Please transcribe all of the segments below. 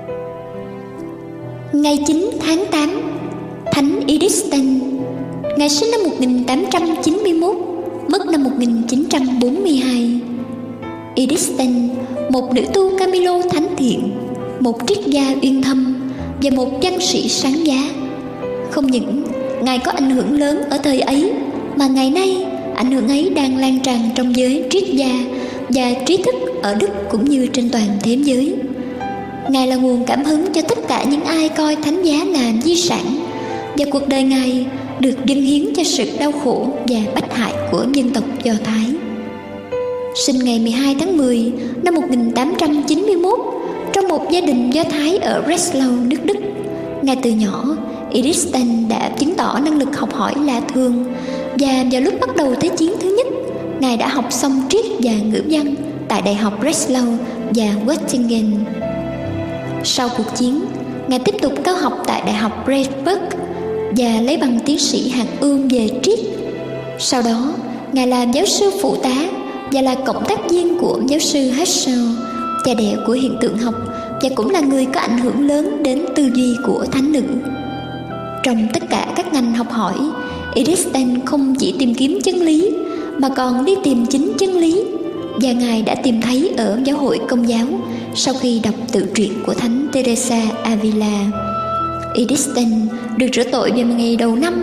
Ngày 9 tháng 8, Thánh Edith Stein. Ngài sinh năm 1891, mất năm 1942. Edith Stein, một nữ tu Camilo thánh thiện, một triết gia uyên thâm và một văn sĩ sáng giá. Không những Ngài có ảnh hưởng lớn ở thời ấy, mà ngày nay ảnh hưởng ấy đang lan tràn trong giới triết gia và trí thức ở Đức cũng như trên toàn thế giới. Ngài là nguồn cảm hứng cho tất cả những ai coi thánh giá là di sản, và cuộc đời Ngài được dâng hiến cho sự đau khổ và bách hại của dân tộc Do Thái. Sinh ngày 12 tháng 10 năm 1891 trong một gia đình Do Thái ở Breslau, nước Đức. Ngay từ nhỏ, Edith Stein đã chứng tỏ năng lực học hỏi lạ thường, và vào lúc bắt đầu Thế chiến thứ nhất, Ngài đã học xong triết và ngữ văn tại Đại học Breslau và Göttingen. Sau cuộc chiến, Ngài tiếp tục cao học tại Đại học Freiburg và lấy bằng tiến sĩ hạng ương về triết. Sau đó, Ngài làm giáo sư phụ tá và là cộng tác viên của giáo sư Husserl, cha đẻ của hiện tượng học, và cũng là người có ảnh hưởng lớn đến tư duy của thánh nữ. Trong tất cả các ngành học hỏi, Edith Stein không chỉ tìm kiếm chân lý mà còn đi tìm chính chân lý, và Ngài đã tìm thấy ở giáo hội Công giáo sau khi đọc tự truyện của Thánh Teresa Avila. Edith Stein được rửa tội vào ngày đầu năm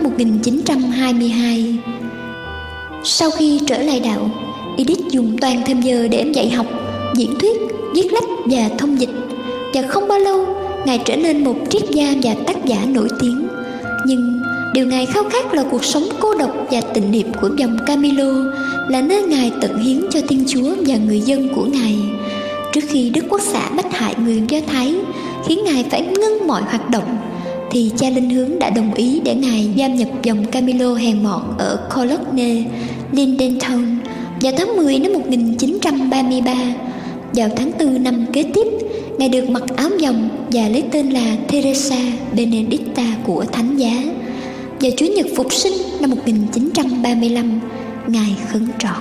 1922. Sau khi trở lại đạo, Edith dùng toàn thêm giờ để dạy học, diễn thuyết, viết lách và thông dịch, và không bao lâu Ngài trở nên một triết gia và tác giả nổi tiếng. Nhưng điều Ngài khao khát là cuộc sống cô độc và tịnh niệm của dòng Camilo, là nơi Ngài tận hiến cho Thiên Chúa và người dân của Ngài. Trước khi Đức Quốc xã bách hại người Do Thái, khiến Ngài phải ngưng mọi hoạt động, thì cha linh hướng đã đồng ý để Ngài giam nhập dòng Camilo hèn mọn ở Cologne, Lindenthal vào tháng 10 năm 1933. Vào tháng 4 năm kế tiếp, Ngài được mặc áo dòng và lấy tên là Teresa Benedicta của Thánh giá. Vào Chủ nhật Phục sinh năm 1935, Ngài khấn trọn.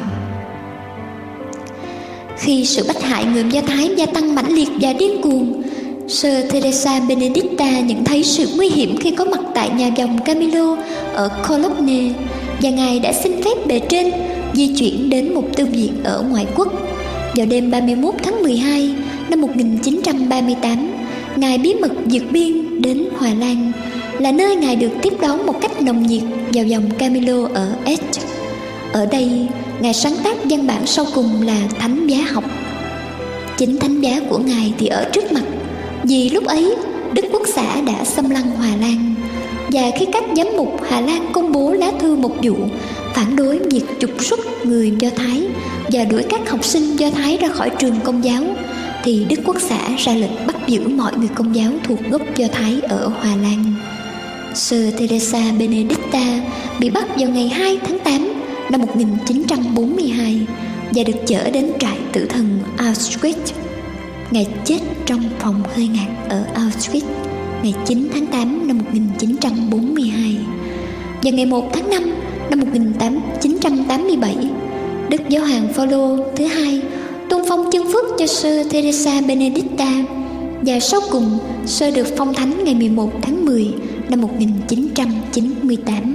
Khi sự bách hại người Do Thái gia tăng mãnh liệt và điên cuồng, Sơ Teresa Benedicta nhận thấy sự nguy hiểm khi có mặt tại nhà dòng Camilo ở Cologne, và Ngài đã xin phép bề trên di chuyển đến một tu viện ở ngoại quốc. Vào đêm 31 tháng 12 năm 1938, Ngài bí mật vượt biên đến Hòa Lan, là nơi Ngài được tiếp đón một cách nồng nhiệt vào dòng Camilo ở Est. Ở đây, Ngài sáng tác văn bản sau cùng là Thánh giá học. Chính thánh giá của Ngài thì ở trước mặt, vì lúc ấy Đức Quốc xã đã xâm lăng Hòa Lan, và khi các giám mục Hà Lan công bố lá thư mục vụ phản đối việc trục xuất người Do Thái và đuổi các học sinh Do Thái ra khỏi trường Công giáo, thì Đức Quốc xã ra lệnh bắt giữ mọi người Công giáo thuộc gốc Do Thái ở Hòa Lan. Sơ Teresa Benedicta bị bắt vào ngày 2 tháng 8 năm 1942 và được chở đến trại tử thần Auschwitz. Ngài chết trong phòng hơi ngạt ở Auschwitz ngày 9 tháng 8 năm 1942. Vào ngày 1 tháng 5 năm 1987, Đức Giáo hoàng Phaolô thứ hai tôn phong chân phước cho Sơ Teresa Benedicta, và sau cùng Sơ được phong thánh ngày 11 tháng 10 năm 1998.